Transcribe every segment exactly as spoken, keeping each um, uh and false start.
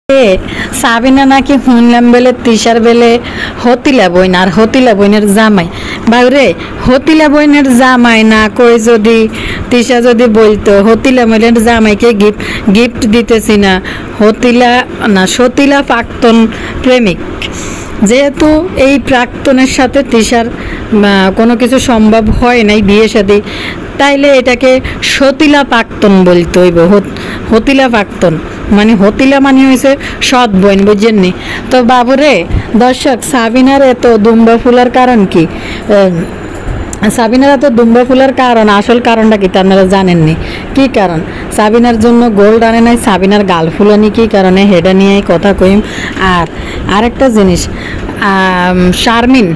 সাবিনা নাকি শুনলাম বেলে তিশার বেলে হতিলা বইন আর হতিলা বইনের জামাই বাউরে হতিলা বইনের জামাই না কই যদি তিশা যদি বলতো হতিলা বইনের জামাইকে গিফট গিফট দিতেছি না হতিলা না সতিলা প্রাক্তন প্রেমিক যেহেতু এই প্রাক্তনের সাথে তিশার কোনো কিছু সম্ভব হয় নাই বিয়ে শাদী তাইলে এটাকে সতিলা প্রাক্তন বলতে হইব হতিলা প্রাক্তন মানে হতিলা মানে হয়েছে সৎ বোন বুঝছেননি তো বাবুরে দর্শক সাবিনার এত দুম্বা ফুলার কারণ কি সাবিনার এত দুম্বা ফুলার কারণ আসল কারণটা কি আপনারা জানেননি কি কারণ সাবিনার জন্য গোল্ড আনে নাই সাবিনার গাল ফুলানি কি কারণে হেডা নিয়ে কথা কইম আর আরেকটা জিনিস শারমিন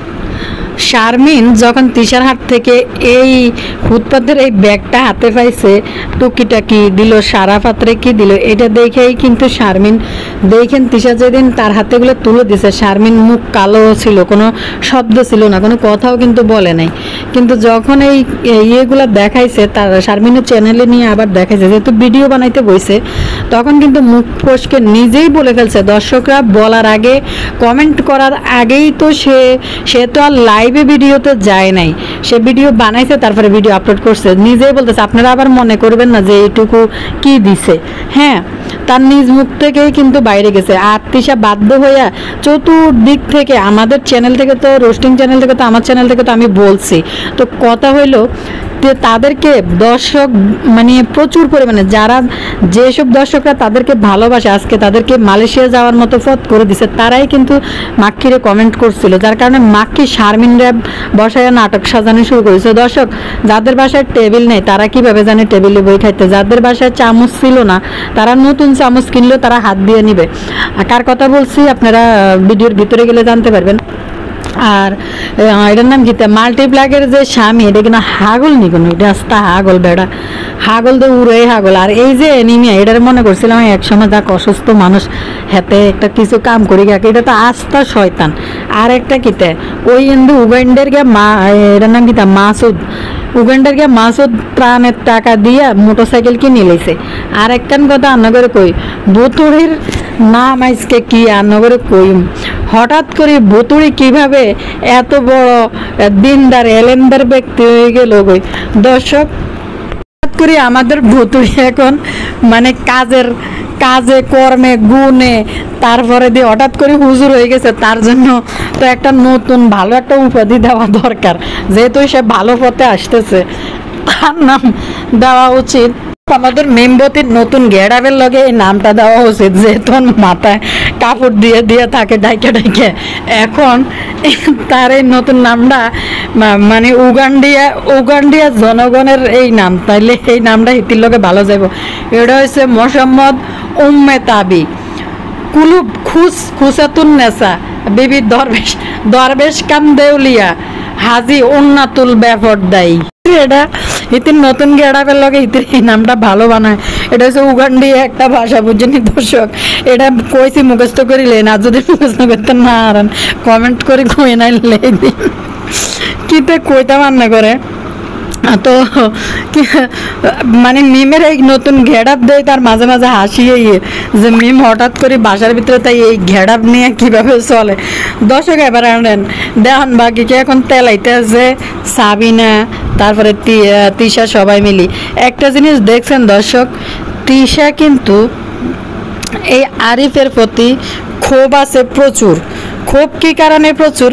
শারমিন যখন তিশার হাত থেকে এই ফুটপাতের এই ব্যাগটা হাতে পাইছে টুকিটাকি দিল সারা পাত্রে কি দিল এটা দেখেই কিন্তু শারমিন দেখেন তিশা যেদিন তার হাতেগুলো তুলে দিছে শারমিন মুখ কালো ছিল কোনো শব্দ ছিল না কোনো কথাও কিন্তু বলে নাই কিন্তু যখন এই ইয়েগুলো দেখাইছে তার শারমিনের চ্যানেলে নিয়ে আবার দেখাইছে যেহেতু ভিডিও বানাইতে বইছে তখন কিন্তু মুখ ফসকে নিজেই বলে ফেলছে দর্শকরা বলার আগে কমেন্ট করার আগেই তো সে সে তো আর লাইভে ভিডিওতে যায় নাই সে ভিডিও বানাইছে তারপরে ভিডিও আপলোড করছে নিজেই বলতেছে আপনারা আবার মনে করবেন না যে এইটুকু কি দিছে হ্যাঁ তার নিজ মুখ থেকেই কিন্তু বাইরে গেছে আর তিশা বাধ্য হইয়া চতুর্দিক থেকে আমাদের চ্যানেল থেকে তো রোস্টিং চ্যানেল থেকে তো আমার চ্যানেল থেকে তো আমি বলছি তো কথা হইলো যে তাদেরকে দর্শক মানে প্রচুর পরিমাণে যারা যেসব দর্শকরা তাদেরকে ভালোবাসে আজকে তাদেরকে মালয়েশিয়া যাওয়ার মতো পথ করে দিছে তারাই কিন্তু মাক্কিরে কমেন্ট করছিল যার কারণে মাক্কি শারমিন র্যাব বসায় নাটক সাজানো শুরু করেছে দর্শক যাদের বাসায় টেবিল নেই তারা কিভাবে জানে টেবিলে বই খাইতে যাদের বাসায় চামচ ছিল না তারা নতুন চামচ কিনলেও তারা হাত দিয়ে নিবে কার কথা বলছি আপনারা ভিডিওর ভিতরে গেলে জানতে পারবেন আর এটার নাম কি মাল্টিপ্লাগের যে স্বামী এটা কিনা হাগল নি কোনো এটা আস্তা হাগল বেড়া হাগল তো উড়ে হাগল আর এই যে এনিমিয়া এটার মনে করছিলাম এক সময় যাক অসুস্থ মানুষ হাতে একটা কিছু কাম করি গেছে এটা তো আস্তা শয়তান আর একটা কিতে ওই কিন্তু উগান্ডের গে মা এটার নাম কিতা মাসুদ উগান্ডার গে মাসুদ ত্রাণের টাকা দিয়ে মোটরসাইকেল কিনে নিয়েছে আর একখান কথা আন্নগরে কই বুতুড়ির নাম আজকে কি আন্নগরে কই হঠাৎ করে ভুতুড়ি কিভাবে এত বড় দিনদার এলেন্দার ব্যক্তি হয়ে গেল গই দর্শক হঠাৎ করে আমাদের ভুতুড়ি এখন মানে কাজের কাজে কর্মে গুণে তারপরে দিয়ে হঠাৎ করে হুজুর হয়ে গেছে তার জন্য তো একটা নতুন ভালো একটা উপাধি দেওয়া দরকার যেহেতু সে ভালো পথে আসতেছে তার নাম দেওয়া উচিত আমাদের মেমবতির নতুন গেড়াবের লগে এই নামটা দেওয়া উচিত যেহেতু মাথায় কাপড় দিয়ে দিয়ে থাকে ডাইকে ডাইকে এখন তার এই নতুন নামটা মানে উগান্ডিয়া উগান্ডিয়া জনগণের এই নাম তাইলে এই নামটা হিতির লগে ভালো যাইব এটা হচ্ছে মোহাম্মদ উম্মে তাবি কুলুব খুস খুসাতুন নেসা বিবি দরবেশ দরবেশ কাম দেউলিয়া হাজি উন্নাতুল ব্যাপার দায়ী এটা ইতির নতুন গেড়াপের লগে ইতির এই নামটা ভালো বানায় এটা হচ্ছে উগান্ডি একটা ভাষা বুঝছেন দর্শক এটা কইছি মুখস্থ করিলেন আর যদি মুখস্থ করতে না হারান কমেন্ট করে কই নাই লেই দিন কিতে কইতে মান্না করে তো মানে মিমের এই নতুন ঘেড়াপ দেয় তার মাঝে মাঝে হাসিয়ে যে মিম হঠাৎ করে বাসার ভিতরে তাই এই ঘেড়াপ নিয়ে কিভাবে চলে দর্শক এবার আনেন দেখুন বাকিকে এখন তেলাইতে আছে সাবিনা তারপরে তিশা সবাই মিলি একটা জিনিস দেখছেন দর্শক তিশা কিন্তু এই আরিফের প্রতি ক্ষোভ আছে প্রচুর ক্ষোভ কি কারণে প্রচুর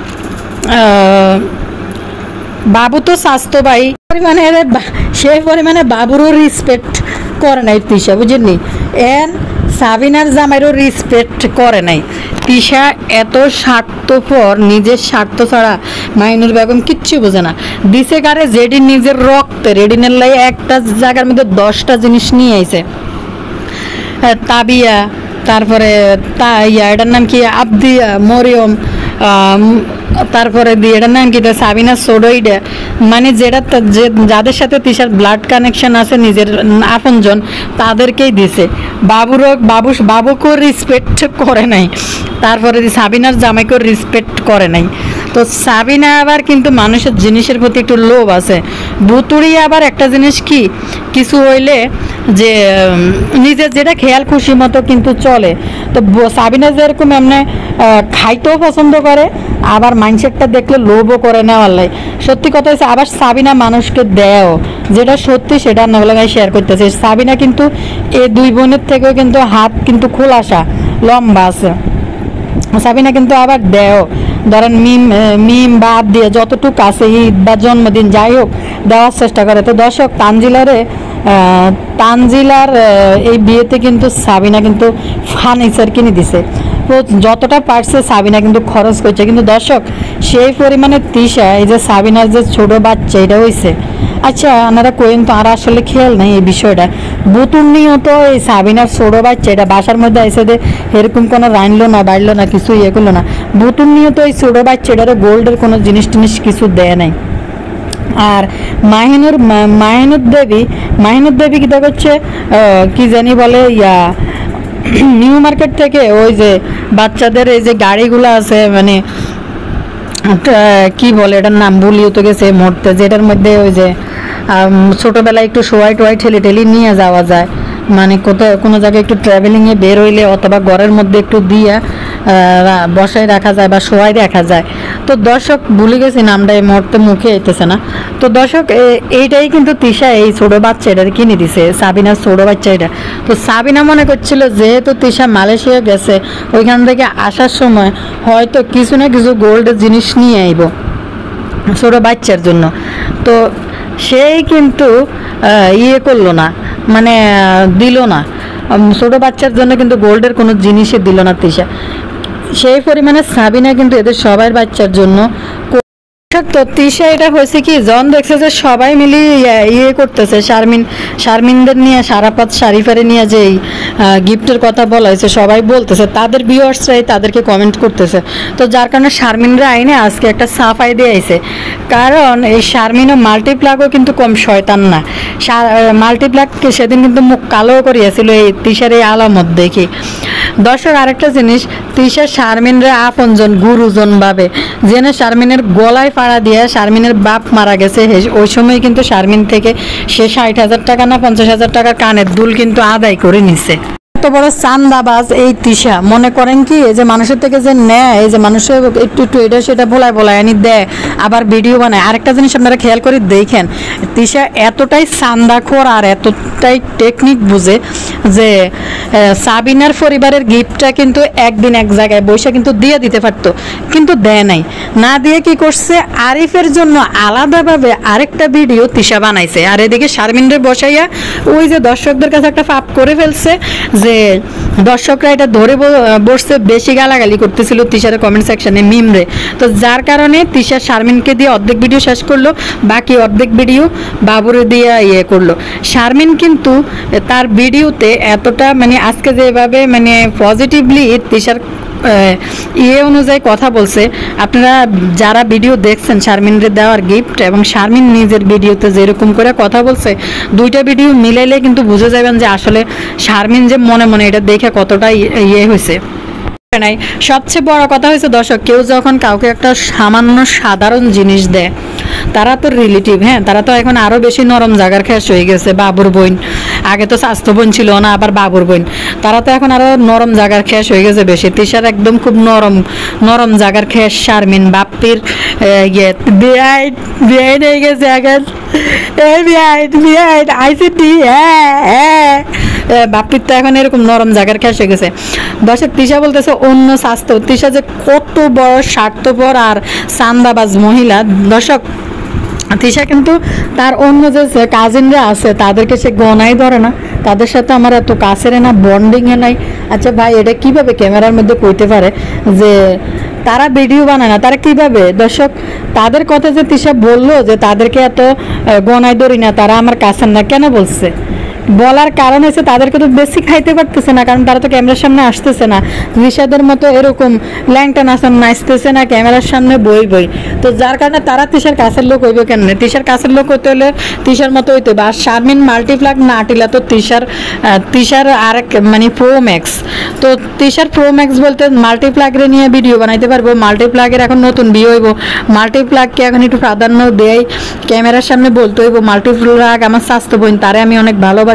বাবু তো স্বাস্থ্য ভাই পরিমাণে সেই পরিমাণে বাবুরও রেসপেক্ট করে নাই তিশা বুঝেননি এন সাবিনার জামাইরও রেসপেক্ট করে নাই তিশা এত স্বার্থপর নিজের স্বার্থ ছাড়া মাইনুর বেগম কিচ্ছু বোঝে না দিছে কারে যেডি নিজের রক্তে রেডিনের লাই একটা জায়গার মধ্যে দশটা জিনিস নিয়ে আইছে তাবিয়া তারপরে তা ইয়া এটার নাম কি আবদিয়া মরিয়ম তারপরে দিয়ে এটার নাম কি সাবিনা সোডোইডা মানে যেটা যে যাদের সাথে তিশার ব্লাড কানেকশন আছে নিজের আপনজন তাদেরকেই দিছে বাবুর বাবু বাবুকেও রেসপেক্ট করে নাই তারপরে সাবিনার জামাইকেও রেসপেক্ট করে নাই তো সাবিনা আবার কিন্তু মানুষের জিনিসের প্রতি একটু লোভ আছে ভুতুড়ি আবার একটা জিনিস কি কিছু হইলে যে নিজের যেটা খেয়াল খুশি মতো কিন্তু চলে। তো সাবিনা যেরকম এমনি খাইতেও পছন্দ করে, আবার মাইন্ডসেটটা দেখলে লোভও করে নেওয়ার লাই। সত্যি কথা হচ্ছে, আবার সাবিনা মানুষকে দেও, যেটা সত্যি সেটা নগলাগায় শেয়ার করতেছে। সাবিনা কিন্তু এই দুই বোনের থেকেও কিন্তু হাত কিন্তু খোলাসা লম্বা আছে। সাবিনা কিন্তু আবার দেও, ধরেন মিম মিম বাদ দিয়ে যতটুকু আছে ঈদ বা জন্মদিন যাই হোক দেওয়ার চেষ্টা করে। তো দর্শক, তানজিলারে তানজিলার এই বিয়েতে কিন্তু সাবিনা কিন্তু ফার্নিচার কিনে দিছে, তো যতটা পারছে সাবিনা কিন্তু খরচ করছে। কিন্তু দর্শক, সেই পরিমাণে তৃষা, এই যে সাবিনার যে ছোট বাচ্চা এটা হয়েছে, আচ্ছা আপনারা কইন তো, আর আসলে খেয়াল নেই এই বিষয়টা। বুতুর নিয়ত এই সাবিনার ছোট বাচ্চা এটা বাসার মধ্যে এসে দে এরকম কোনো রাইনলো না বাড়লো না কিছু ইয়ে করলো না, বুতুর নিয়ত এই ছোট বাচ্চা এটারে গোল্ডের কোনো জিনিস টিনিস কিছু দেয় নাই। আর মাহিনুর মাহিনুর দেবী মাহিনুর দেবী কী করছে কি জানি বলে ইয়া নিউ মার্কেট থেকে ওই যে বাচ্চাদের এই যে গাড়িগুলো আছে, মানে কি বলে এটার নাম ভুলিও তো গেছে মুহূর্তে, যেটার মধ্যে ওই যে ছোটোবেলায় একটু শোয়াই টোয়াই ঠেলে ঠেলি নিয়ে যাওয়া যায়, মানে কোথাও কোনো জায়গায় একটু ট্রাভেলিংয়ে বের হইলে অথবা ঘরের মধ্যে একটু দিয়ে বসায় রাখা যায় বা শোয়াই রাখা যায়। তো দর্শক, ভুলে গেছি নামটা এই মুহূর্তে মুখে আইতেছে না। তো দর্শক, এইটাই কিন্তু তৃষা এই ছোটো বাচ্চা এটা কিনে দিছে, সাবিনার ছোটো বাচ্চা এটা। তো সাবিনা মনে করছিল যেহেতু তৃষা মালয়েশিয়া গেছে, ওইখান থেকে আসার সময় হয়তো কিছু না কিছু গোল্ডের জিনিস নিয়ে আইব ছোটো বাচ্চার জন্য। তো সেই কিন্তু ইয়ে করলো না, মানে দিল না, ছোটো বাচ্চার জন্য কিন্তু গোল্ডের কোনো জিনিসই দিল না তৃষা। সেই পরিমাণে সাবিনা কিন্তু এদের সবাই বাচ্চার জন্য। তো তৃষা এটা হয়েছে কি, জন দেখছে যে সবাই মিলে ইয়ে করতেছে, শারমিন শারমিনদের নিয়ে সারাপাত শারিফারে নিয়ে যে গিফটের কথা বলা হয়েছে সবাই বলতেছে, তাদের ভিউয়ার্সরাই তাদেরকে কমেন্ট করতেছে। তো যার কারণে শারমিনরা আইনে আজকে একটা সাফাই দিয়ে আইছে, কারণ এই শারমিনও মাল্টিপ্লাগও কিন্তু কম শয়তান না। মাল্টিপ্লাগকে সেদিন কিন্তু মুখ কালো করিয়েছিল এই তৃষার এই আলামত দেখি। দর্শক, আরেকটা জিনিস, তৃষা শারমিনরা আপনজন গুরুজন ভাবে, জেনে শারমিনের গলায় পাড়া দিয়ে শারমিনের বাপ মারা গেছে, ওই সময় কিন্তু শারমিন থেকে সে ষাট হাজার টাকা না পঞ্চাশ হাজার টাকার কানের দুল কিন্তু আদায় করে নিছে। এত বড় চান্দাবাজ এই তৃষা, মনে করেন কি এই যে মানুষের থেকে যে নেয়, এই যে মানুষের একটু একটু এটা সেটা ভোলায় ভোলায় আনি দেয়, আবার ভিডিও বানায়। আরেকটা জিনিস আপনারা খেয়াল করে দেখেন, তৃষা এতটাই চান্দাখোর আর এতটাই টেকনিক বুঝে যে সাবিনার পরিবারের গিফটটা কিন্তু একদিন এক জায়গায় বসে কিন্তু দিয়ে দিতে পারতো, কিন্তু দেয় নাই। না দিয়ে কি করছে, আরিফের জন্য আলাদাভাবে আরেকটা ভিডিও তৃষা বানাইছে, আর এদিকে শারমিনরে বসাইয়া ওই যে দর্শকদের কাছে একটা পাপ করে ফেলছে যে দর্শকরা এটা ধরে বসছে, বেশি গালাগালি করতেছিল তৃষার কমেন্ট সেকশনে মিমরে। তো যার কারণে তৃষা শারমিনকে দিয়ে অর্ধেক ভিডিও শেষ করলো, বাকি অর্ধেক ভিডিও বাবুরে দিয়ে ইয়ে করলো। শারমিন কিন্তু তার ভিডিওতে এতটা মানে আজকে যেভাবে মানে পজিটিভলি তৃষার ইয়ে অনুযায়ী কথা বলছে, আপনারা যারা ভিডিও দেখছেন শারমিনরে দেওয়ার গিফট এবং শারমিন নিজের ভিডিওতে যেরকম করে কথা বলছে, দুইটা ভিডিও মিলাইলে কিন্তু বুঝে যাবেন যে আসলে শারমিন যে মনে মনে এটা দেখে কতটা ইয়ে হয়েছে। নাই, সবচেয়ে বড় কথা হয়েছে দর্শক, কেউ যখন কাউকে একটা সামান্য সাধারণ জিনিস দেয়, তারা তো রিলেটিভ, হ্যাঁ তারা তো এখন আরও বেশি নরম জায়গার খ্যাস হয়ে গেছে। বাবুর বোন, আগে তো স্বাস্থ্য বোন ছিল না, আবার বাবুর বোন, তারা তো এখন আরও নরম জায়গার খ্যাস হয়ে গেছে বেশি। তৃষার একদম খুব নরম নরম জায়গার খ্যাস শারমিন। বাপ্পির ইয়ে বিআইন বিআইন হয়ে গেছে এখন, এই বিআইন বিআইন আইসিটি, হ্যাঁ হ্যাঁ বাপ্পির তো এখন এরকম নরম জায়গার খ্যাস হয়ে গেছে। দর্শক, তৃষা বলতেছে অন্য স্বাস্থ্য, তৃষা যে কত বড় স্বার্থপর আর চান্দাবাজ মহিলা। দর্শক, তৃষা কিন্তু তার অন্য যে কাজিনরা আছে তাদেরকে সে গনাই ধরে না, তাদের সাথে আমার এত কাছের না বন্ডিংয়ে নাই। আচ্ছা ভাই, এটা কিভাবে ক্যামেরার মধ্যে কইতে পারে যে তারা ভিডিও বানায় না, তারা কিভাবে? দর্শক, তাদের কথা যে তৃষা বললো যে তাদেরকে এত গনাই ধরি না, তারা আমার কাছের না, কেন বলছে? বলার কারণ হচ্ছে তাদেরকে তো বেশি খাইতে পারতেছে না, কারণ তারা তো ক্যামেরার সামনে আসতেছে না, তৃষাদের মতো এরকম ল্যাংটা নাচান নাচতেছে না ক্যামেরার সামনে বই বই। তো যার কারণে তারা তৃষার কাছের লোক হইবে কেন? তৃষার কাছের লোক হইতে হলে তৃষার মতো হইতে হবে। আর শারমিন মাল্টিপ্লাগ না আটিলা তো তৃষার তৃষার আরেক মানে প্রো ম্যাক্স। তো তৃষার প্রো ম্যাক্স বলতে মাল্টিপ্লাগরে নিয়ে ভিডিও বানাইতে পারবো। মাল্টিপ্লাগের এখন নতুন বিয়ে হইব, মাল্টিপ্লাগকে এখন একটু প্রাধান্য দেয়, ক্যামেরার সামনে বলতে হইব মাল্টিপ্লাগ আমার স্বাস্থ্য বোন, তারে আমি অনেক ভালোবাসি,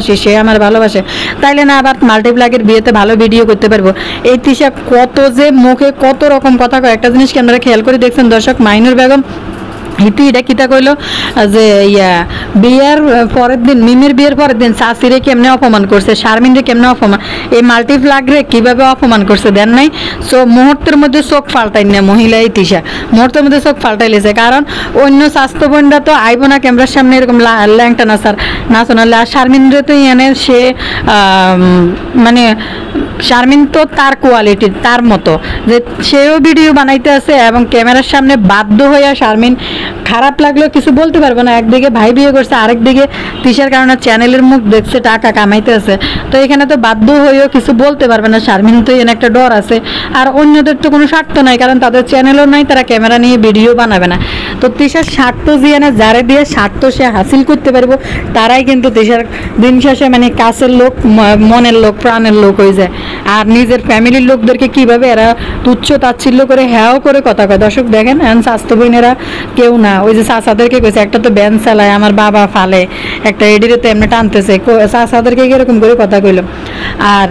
ভালোবাসি, সে আমার ভালোবাসে, তাইলে না আবার মাল্টিপ্লাগের বিয়েতে ভালো ভিডিও করতে পারবো। এই তিশা কত যে মুখে কত রকম কথা কয়, একটা জিনিস কি আপনারা খেয়াল করে দেখছেন দর্শক? মাইনুর বেগম হিতি এটা কিতা কইলো যে ইয়া বিয়ের পরের দিন, মিমির বিয়ের পরের দিন শাশিরে কেমনে অপমান করছে, শারমিনরে কেমনে অপমান, এই মাল্টিপ্লাগরে কিভাবে অপমান করছে দেন নাই। সো মুহূর্তের মধ্যে চোখ ফাল্টাই না মহিলা এই তিশা, মুহূর্তের মধ্যে চোখ ফাল্টাই লেছে। কারণ অন্য স্বাস্থ্য বোনরা তো আইব না ক্যামেরার সামনে এরকম ল্যাংটা নাচার নাচনালে, আর শারমিনরে তো ইয়ানে সে মানে শারমিন তো তার কোয়ালিটির তার মতো যে সেও ভিডিও বানাইতে আছে এবং ক্যামেরার সামনে বাধ্য হইয়া শারমিন খারাপ লাগলেও কিছু বলতে পারবে না। একদিকে ভাই বিয়ে করছে, আরেকদিকে তিশার কারণে চ্যানেলের মুখ দেখছে, টাকা কামাইতে আছে, তো এখানে তো বাধ্য হয়েও কিছু বলতে পারবে না শারমিন, তো এখানে একটা ডর আছে। আর অন্যদের তো কোনো স্বার্থ নাই, কারণ তাদের চ্যানেলও নাই, তারা ক্যামেরা নিয়ে ভিডিও বানাবে না। তো তিশার স্বার্থ জিয়ানে যারে দিয়ে স্বার্থ সে হাসিল করতে পারবো, তারাই কিন্তু তিশার দিন শেষে মানে কাছের লোক, মনের লোক, প্রাণের লোক হয়ে যায়। আর নিজের ফ্যামিলির লোকদেরকে কিভাবে এরা তুচ্ছ তাচ্ছিল্য করে হ্যাও করে কথা কয়। দর্শক দেখেন, এখন স্বাস্থ্য বোনেরা কেউ না, ওই যে চাচাদেরকে কইছে একটা তো ব্যান চালায় আমার বাবা ফালে, একটা এডিরে তো এমনি টানতেছে, চাচাদেরকে এরকম করে কথা কইল। আর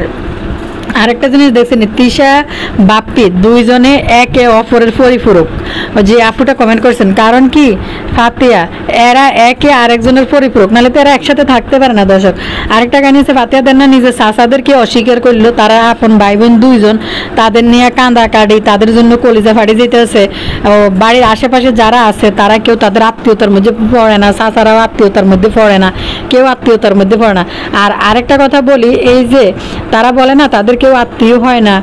আরেকটা জিনিস দেখছেন, তিশা বাপ্পি দুইজনে একে অপরের পরিপূরক, যে আপুটা কমেন্ট করছেন, কারণ কি ফাতিয়া এরা একে আরেকজনের পরিপূরক, নাহলে তো এরা একসাথে থাকতে পারে না। দর্শক আরেকটা কাহিনী হচ্ছে, ফাতিয়া দেন না নিজের চাচাদেরকে অস্বীকার করলো, তারা আপন ভাই বোন দুইজন, তাদের নিয়ে কান্দা কাটি, তাদের জন্য কলিজা ফাটি যেতেছে। বাড়ির আশেপাশে যারা আছে তারা কেউ তাদের আত্মীয়তার মধ্যে পড়ে না, চাচারাও আত্মীয়তার মধ্যে পড়ে না, কেউ আত্মীয়তার মধ্যে পড়ে না। আর আরেকটা কথা বলি, এই যে তারা বলে না তাদের কেউ আত্মীয় হয় না,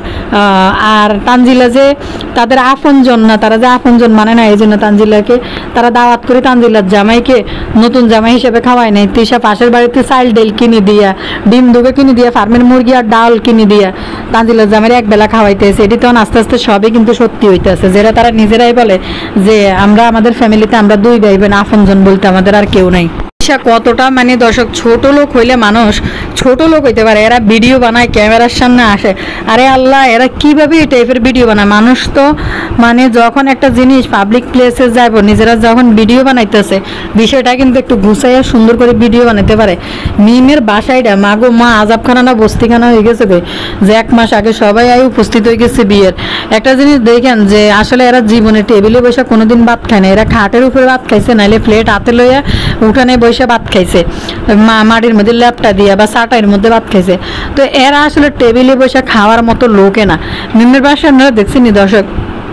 আর তানজিলা যে তাদের আপনজন না, তারা যে আপনজন মানে না, এই জন্য তানজিলাকে তারা দাওয়াত করে তানজিলার জামাইকে নতুন জামাই হিসেবে খাওয়ায় নাই। তিশা পাশের বাড়িতে চাল ডেল কিনে দিয়া, ডিম দুবে কিনে দিয়া, ফার্মের মুরগি আর ডাল কিনে দিয়া তানজিলার জামাইয়ের এক বেলা খাওয়াইতেছে। এটি তখন আস্তে আস্তে সবই কিন্তু সত্যি হইতেছে, যেটা তারা নিজেরাই বলে যে আমরা আমাদের ফ্যামিলিতে আমরা দুই ভাই বোন, আপনজন বলতে আমাদের আর কেউ নাই। কতটা মানে দর্শক ছোট লোক হইলে মানুষ ছোট লোক হইতে পারে, এরা ভিডিও বানায় ক্যামেরার সামনে আসে, আরে আল্লাহ এরা কিভাবে এই টাইপের ভিডিও বানায়। মানুষ তো মানে যখন একটা জিনিস পাবলিক প্লেসে যাইব, নিজেরা যখন ভিডিও বানাইতেছে বিষয়টা কিন্তু একটু গুছাইয়া সুন্দর করে ভিডিও বানাইতে পারে। মিমের বাসাইটা মাগো মা আজাবখানা না বস্তিখানা হয়ে গেছে গো, যে এক মাস আগে সবাই আই উপস্থিত হয়ে গেছে বিয়ের। একটা জিনিস দেখেন যে আসলে এরা জীবনে টেবিলে বসে কোনোদিন ভাত খায় না, এরা খাটের উপরে ভাত খাইছে, নাইলে প্লেট হাতে লইয়া উঠানে বসে ভাত খাইছে, মাটির মধ্যে ল্যাপটা দিয়া বা চাটাইয়ের মধ্যে ভাত খাইছে। তো এরা আসলে টেবিলে বসে খাওয়ার মতো লোকে না। মিমের বাসায় আপনারা দেখছেন দর্শক,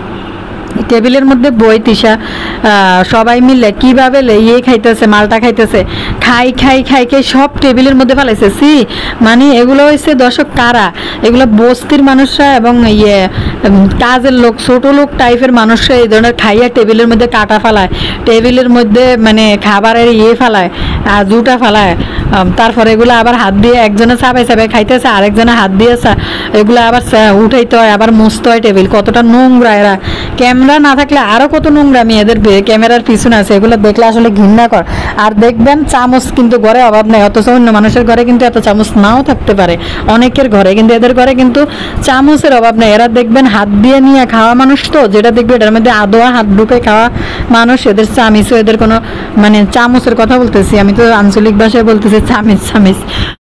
টেবিলের মধ্যে বই তিশা সবাই মিলে কিভাবে ইয়ে খাইতেছে, মালটা খাইতেছে, খাই খাই খাই খাই সব টেবিলের মধ্যে ফেলাইছে। সি মানে এগুলো হচ্ছে দর্শক কারা, এগুলো বস্তির মানুষরা এবং ইয়ে কাজের লোক, ছোট লোক টাইপের মানুষরা এই ধরনের খাইয়া টেবিলের মধ্যে কাটা ফেলায়, টেবিলের মধ্যে মানে খাবারের ইয়ে ফেলায়, জুটা ফেলায়, তারপরে এগুলো আবার হাত দিয়ে একজনে চাপাই চাপাই খাইতেছে, আরেকজনে হাত দিয়েছে, এগুলো আবার উঠাইতে হয়, আবার মুছতে হয় টেবিল। কতটা নোংরা এরা, ক্যামেরা না থাকলে আরো কত নোংরা মেয়েদের ক্যামেরার পিছনে আছে, এগুলো দেখলে আসলে ঘৃণা কর। আর দেখবেন চামচ কিন্তু ঘরে অভাব নেই, অথচ অন্য মানুষের ঘরে কিন্তু এত চামচ নাও থাকতে পারে, অনেকের ঘরে, কিন্তু এদের ঘরে কিন্তু চামচের অভাব নেই। এরা দেখবেন হাত দিয়ে নিয়ে খাওয়া মানুষ, তো যেটা দেখবে এটার মধ্যে আদোয়া হাত ঢুকে খাওয়া মানুষ, এদের চামিচও, এদের কোনো মানে চামচের কথা বলতেছি আমি, তো আঞ্চলিক ভাষায় বলতেছি চামিচ চামিচ।